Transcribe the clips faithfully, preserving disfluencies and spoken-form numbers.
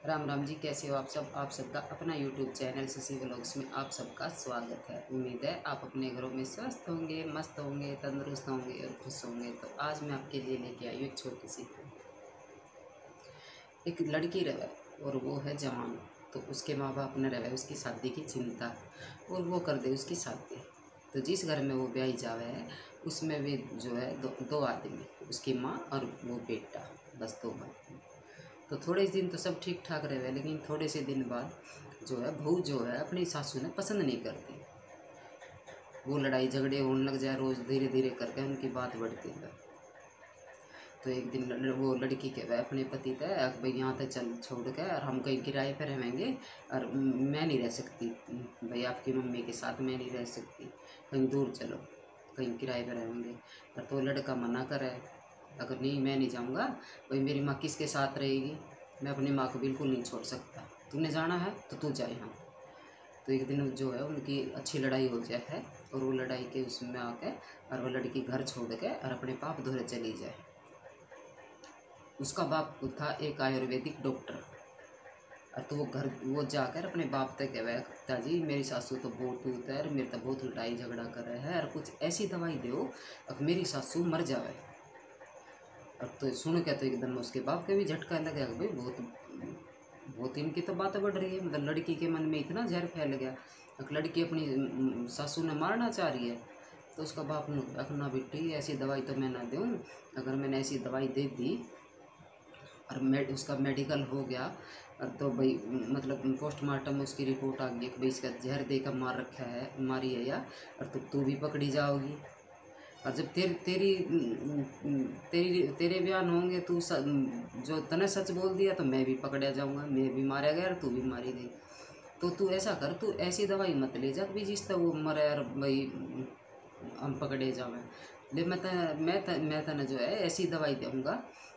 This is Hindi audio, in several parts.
राम राम जी, कैसे हो आप सब। आप सबका अपना यूट्यूब चैनल शशि व्लॉग्स में आप सबका स्वागत है। उम्मीद है आप अपने घरों में स्वस्थ होंगे, मस्त होंगे, तंदुरुस्त होंगे और खुश होंगे। तो आज मैं आपके लिए लेके आई हूँ एक छोटी सी, एक लड़की रहे और वो है जवान। तो उसके माँ बाप ने रहे उसकी शादी की चिंता और वो कर दे उसकी शादी। तो जिस घर में वो ब्याही जावे है उसमें भी जो है दो, दो आदमी, उसकी माँ और वो बेटा, बस दो भाई। तो थोड़े दिन तो सब ठीक ठाक रहे, लेकिन थोड़े से दिन बाद जो है बहू जो है अपनी सासू ने पसंद नहीं करती। वो लड़ाई झगड़े होने लग जाए, रोज़ धीरे धीरे करके उनकी बात बढ़ती है। तो एक दिन लड़- वो लड़की के वह अपने पति तय भाई यहाँ तक चल छोड़ के, और हम कहीं किराए पर रहेंगे, और मैं नहीं रह सकती भाई आपकी मम्मी के साथ, मैं नहीं रह सकती, कहीं दूर चलो, कहीं किराए पर रहेंगे। और तो लड़का मना करे, अगर नहीं मैं नहीं जाऊँगा, भाई मेरी माँ किसके साथ रहेगी, मैं अपनी माँ को बिल्कुल नहीं छोड़ सकता, तूने जाना है तो तू जाए। हाँ। तो एक दिन जो है उनकी अच्छी लड़ाई हो जाए है, और वो लड़ाई के उसमें आके और वो लड़की घर छोड़ के और अपने बाप धोरे चली जाए। उसका बाप था एक आयुर्वेदिक डॉक्टर। और तो वो घर वो जाकर अपने बाप तक कहे, पिताजी मेरी सासू तो बहुत टूट है, मेरे तो बहुत लड़ाई झगड़ा कर रहा है, और कुछ ऐसी दवाई दो अब मेरी सासू मर जावे। अब तो सुन के तो एकदम उसके बाप के भी झटका लगा कि भाई बहुत बहुत इनकी तो बात बढ़ रही है, मतलब लड़की के मन में इतना जहर फैल गया। अब लड़की अपनी अम, सासू ने मारना चाह रही है। तो उसका बाप ने कहा, ना बेटी ऐसी दवाई तो मैं ना दूँ, अगर मैंने ऐसी दवाई दे दी और मेड उसका मेडिकल हो गया, और तो भाई मतलब पोस्टमार्टम में उसकी रिपोर्ट आ गई कि भाई इसका जहर देकर मार रखा है, मारी है, या और तो तू भी पकड़ी जाओगी। और जब तेरी तेरी तेरी तेरे बयान होंगे, तू स, जो तने सच बोल दिया तो मैं भी पकड़ा जाऊंगा, मैं भी मारा गया और तू भी मारी गई। तो तू ऐसा कर, तू ऐसी दवाई मत ले जा भी जिससे वो मरे और भाई हम पकड़े जावे। ले मैं त, मैं त, मैं तने जो है ऐसी दवाई दूंगा,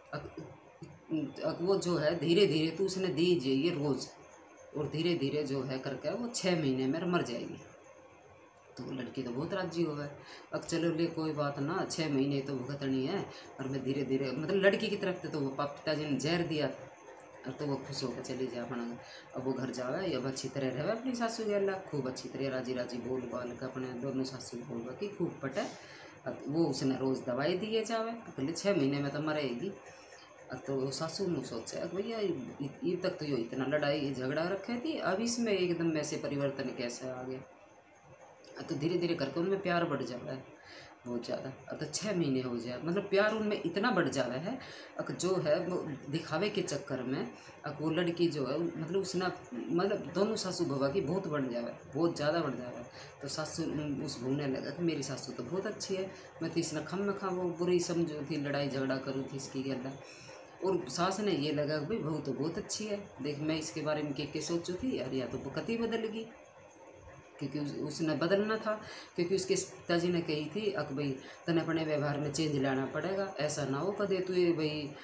अब वो जो है धीरे धीरे तू उसने दी जाइए रोज़, और धीरे धीरे जो है करके वो छः महीने में मर जाएगी। तो लड़की तो बहुत राजी हो गए। अब चलो ले कोई बात ना, छः महीने तो भुगतनी है, और मैं धीरे धीरे मतलब लड़की की तरफ से तो वो पाप पिताजी ने जहर दिया था, और तो वो खुश होकर चली जाए अपना। अब वो घर जावे, अब अच्छी तरह रहे अपनी सासू के अल्लाह, खूब अच्छी तरह राजी राजी बोल बाल के अपने दोनों सासू बोल की खूब पटे। अब वो उसने रोज़ दवाई दिए जावे, पहले छः महीने में तो मरेगी। अब तो सासू ने सोचा भैया ये तक तो यो इतना लड़ाई झगड़ा रखे थी, अब इसमें एकदम ऐसे परिवर्तन कैसे आ गया। अब तो धीरे धीरे करके उनमें प्यार बढ़ जाता है बहुत ज़्यादा। अब तो छः महीने हो जाए, मतलब प्यार उनमें इतना बढ़ जाता है, अब जो है वो दिखावे के चक्कर में अब वो लड़की जो है मतलब उसने मतलब दोनों सासू बहू की बहुत बढ़ जावे, बहुत ज़्यादा बढ़ जावे। तो सासू उस भूलने लगा कि मेरी सासू तो बहुत अच्छी है, मैं तो इसने खम में खा वो बुरी समझो थी, लड़ाई झगड़ा करूँ थी इसकी गला। और सास ने ये लगा कि भाई बहू तो बहुत अच्छी है, देख मैं इसके बारे में क्या क्या सोचू थी, अरे या तो वो कति बदल गई, क्योंकि उस, उसने बदलना था, क्योंकि उसके पिताजी ने कही थी अक भाई तने अपने व्यवहार में चेंज लाना पड़ेगा, ऐसा ना हो कदे तू ये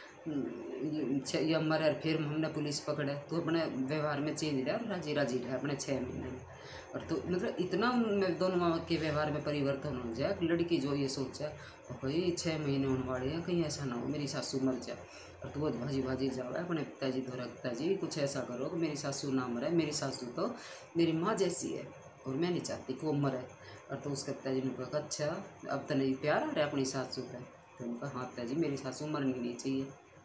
भाई या मरे फिर हमने पुलिस पकड़े, तो अपने व्यवहार में चेंज लिया, राजी राजी रहे अपने छः महीने में। और तो मतलब इतना उनमें दोनों के व्यवहार में परिवर्तन हो जाए, लड़की जो ये सोचा भाई छः महीने होने वाले हैं, कहीं ऐसा ना हो मेरी सासू मर जाए। और तो वो भाजी भाजी जाओ अपने पिताजी धोरा, पिताजी कुछ ऐसा करो कि मेरी सासू ना मरे, मेरी सासू तो मेरी माँ जैसी है और मैं नहीं चाहती कि वो मरे। और तो उसके पिताजी ने कहा अच्छा अब तो नहीं प्यार आ रहा है अपनी सासू का। तो उनका हाँ पिताजी मेरी सासू मरनी नहीं चाहिए।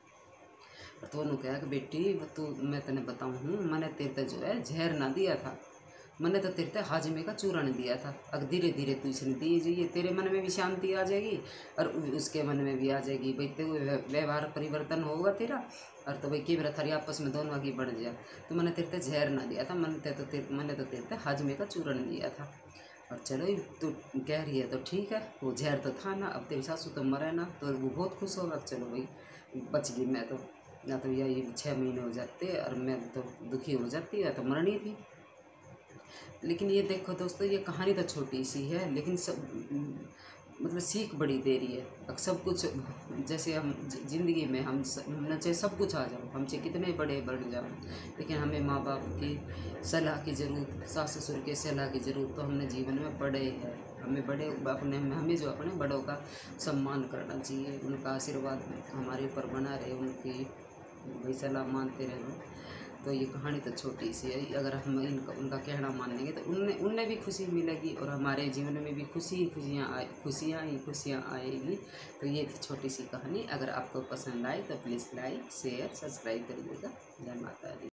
और तो उन्होंने कहा कि बेटी तू मैं तेने बताऊँ हूँ, मैंने तेरे जो है जहर ना दिया था, मैंने तो तेरे हाजमे का चूरण दिया था। अब धीरे धीरे तू इसने दिए जाइए, तेरे मन में भी शांति आ जाएगी और उसके मन में भी आ जाएगी, भाई तो व्यवहार परिवर्तन होगा तेरा। और तो भाई की मेरा थारी आपस में दोनों की बढ़ जाए। तो मैंने तेरे जहर ना दिया था, मैंने ते तो तेरे मैंने तो तेरे हाजमे का चूरण दिया था। और चलो तू कह रही है तो ठीक है, वो जहर तो था ना, अब तेरी सासू तो मरे ना, तो वो बहुत खुश होगा, चलो भाई बच गई मैं तो, या तो यही छः महीने हो जाते और मैं तो दुखी हो जाती या तो मरनी थी। लेकिन ये देखो दोस्तों, ये कहानी तो छोटी सी है, लेकिन सब मतलब सीख बड़ी दे रही है। अब सब कुछ जैसे हम ज़िंदगी में हम हमने चाहे सब कुछ आ जाओ, हमसे कितने बड़े बढ़ जाओ, लेकिन हमें माँ बाप की सलाह की ज़रूरत, सास ससुर की सलाह की ज़रूरत तो हमने जीवन में पड़े है। हमें बड़े अपने हमें जो अपने बड़ों का सम्मान करना चाहिए, उनका आशीर्वाद हमारे ऊपर बना रहे, उनकी भाई सलाह मानते रहे। तो ये कहानी तो छोटी सी है, अगर हम इनका उनका कहना मान लेंगे तो उनमें उनमें भी खुशी मिलेगी और हमारे जीवन में भी खुशी खुशियाँ आए खुशियाँ ही खुशियाँ आएगी। तो ये थी छोटी सी कहानी। अगर आपको पसंद आए तो प्लीज़ लाइक शेयर सब्सक्राइब करिएगा। जय माता दी।